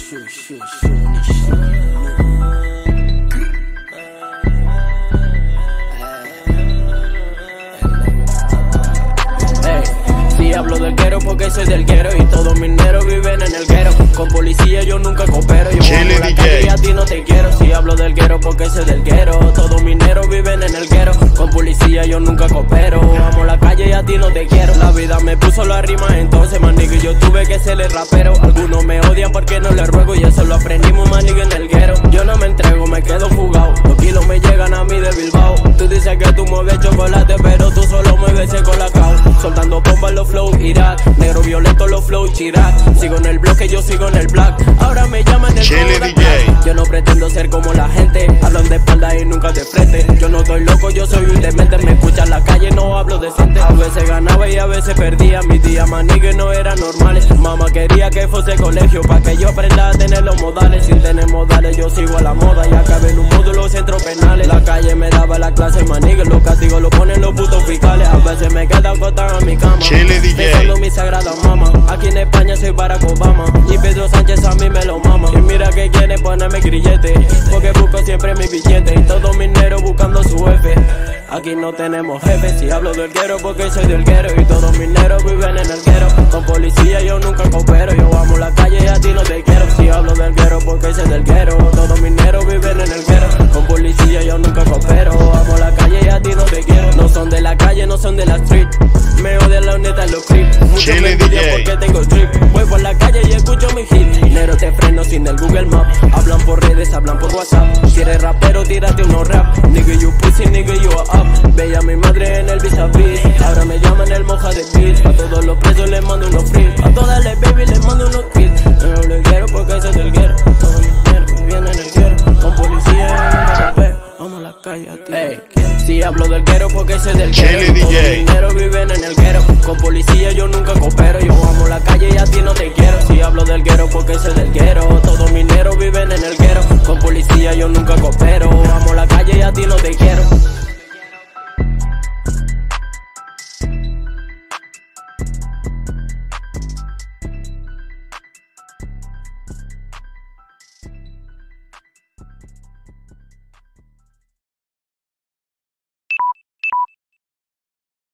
Si hablo del guero porque soy del guero y todos mis neros viven en el guero. Con policía yo nunca coopero, yo amo la calle y a ti no te quiero. Si hablo del guero porque soy del guero, todos mis neros viven en el guero. Con policía yo nunca coopero, amo la calle y a ti no te quiero. La vida me puso la rima, entonces manigo y yo tuve que ser el rapero. Algunos me odian porque no les ruego y eso lo aprendimos manigo en el guero. Yo no me entrego, me quedo fugado, los kilos me llegan a mí de Bilbao. Tú dices que tú mueves chocolate, pero tú solo mueves colacao. Soltando bombas los flow Irak, negro violento los flow Chirac. Sigo en el bloque, yo sigo en el black. Ahora me llaman el DJ. Yo no pretendo ser como la gente, hablan de espalda y nunca de frente. Yo no estoy loco, yo soy un demente. Me escucha en la calle, no hablo decente. A veces ganaba y a veces perdía. Mis días manigue no eran normales. Mamá quería que fuese colegio pa' que yo aprenda a tener los modales. Sin tener modales yo sigo a la moda y acabé en un módulo centro penales. La calle me daba la clase manigue, los castigos lo ponen los putos fiscales. A veces me quedo acostado en mi cama pensando mi sagrada mama. Aquí en España soy Barack Obama y Pedro Sánchez a mí me lo mama. Y mira que quiere ponerme grillete porque busco siempre mi billete y todos mis neros buscando su jefe. Aquí no tenemos jefe. Si hablo del guero porque soy del guero y todos mis neros viven en el guero. Con policía yo nunca coopero, yo amo la calle y a ti no te quiero. Si hablo del guero porque soy del guero, todos mis neros viven en el guero. Con policía yo nunca coopero, amo la calle y a ti no te quiero. No son de la calle, no son de la street, me odian la neta en los clips. Muchos me envidian porque tengo trip. Voy por la calle y escucho mi hit. Nero te freno sin el Google Map. Hablan por redes, hablan por WhatsApp. Si eres rapero, tírate unos rap. Nigga you pussy, nigga you are up. Veía a mi madre en el vis a vis. Ahora me llaman el moja de beat. A todos los presos les mando unos free. A todas las baby les mando unos kills. Yo no les quiero porque soy del guero. Todos mis neros vienen en el guero. Con policía en el amo la calle a ti. Si hablo del guero porque soy del guero, todos mis neros viven en el guero. Con policía yo nunca coopero, yo amo la calle y a ti no te quiero. Si hablo del guero porque soy del guero, todos mis neros viven en el guero. Con policía yo nunca coopero, amo la calle y a ti no te quiero.